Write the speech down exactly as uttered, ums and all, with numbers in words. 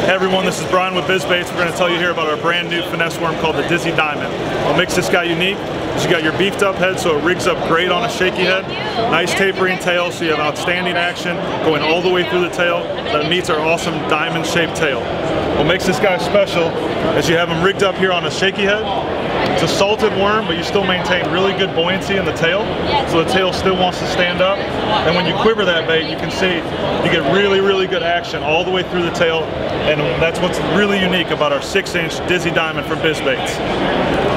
Hey everyone, this is Brian with Bizz Baits. We're going to tell you here about our brand new finesse worm called the Dizzy Diamond. What makes this guy unique is you got your beefed up head, so it rigs up great on a shaky head. Nice tapering tail, so you have outstanding action going all the way through the tail that meets our awesome diamond shaped tail. What makes this guy special is you have him rigged up here on a shaky head. It's a salted worm, but you still maintain really good buoyancy in the tail, so the tail still wants to stand up. And when you quiver that bait, you can see you get really, really good action all the way through the tail, and that's what's really unique about our six inch Dizzy Diamond from Bizz Baits.